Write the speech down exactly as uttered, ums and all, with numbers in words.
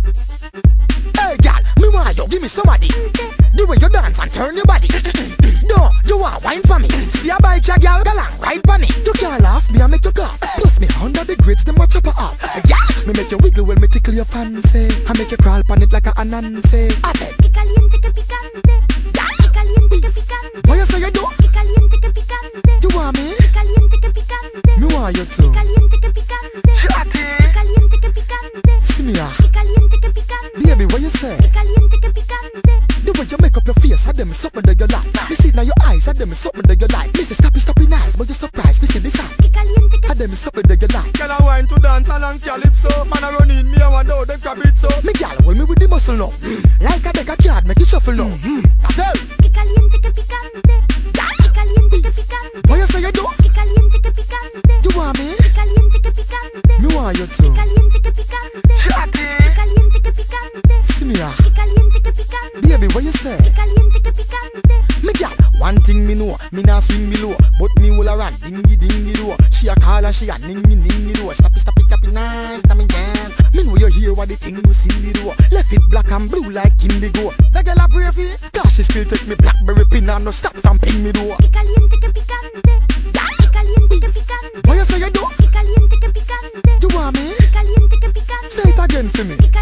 Hey, girl, me want you give me somebody. The way you dance and turn your body. No, you want wine for me. See a bike, a girl, girl, and ride for me. You can't laugh, me I make you cough. Plus me under the grades, them watch up off. Yeah, me make you wiggle when me tickle your fancy. I make you crawl pan it like a anansi. I said, que caliente, que picante. Que caliente, que picante. what you say you do? Que caliente, que picante. You want me? Que caliente, que picante. Me want you too. Que caliente, que picante. Que caliente, que picante. See me ah. Que caliente, que picante. Baby, what you say? Que caliente, que picante. The way you make up your face, I them is something that you like. Me see now your eyes, I them is something that you like. Me say stop it, stop it nice, but you surprised. Me see this eyes, Que caliente, que I them is something that you like. Girl, I wine to dance along calypso. Man, I run in me, I want out them crab it so. Me gal hold me with the muscle now. Mm. Like a deck of card, make it shuffle now. Mm. That's it. Que caliente, que picante. Que caliente, que picante. What you say you do? Que caliente, que picante. You want me? Que caliente, que picante. Me want you too. Que caliente, que picante. Que caliente, que picante. See me ah. Que caliente, que picante. Baby, what you say? Que caliente, que picante. Me gal, one thing me know, me nah swing below, but me will a run dingy dingy do. She a call and she a ningy ningy do. Stop it, stop it, stop it, nice, stop it, dance. Me know you hear what the thing do silly do. Left it black and blue like indigo. The girl a brave it, cause she still take me blackberry pin and no stop from ping me do. Que caliente, que picante. Que caliente, que picante. What you say you do? Que caliente, que picante. You want me? Que caliente, que picante. Say it again for me. Que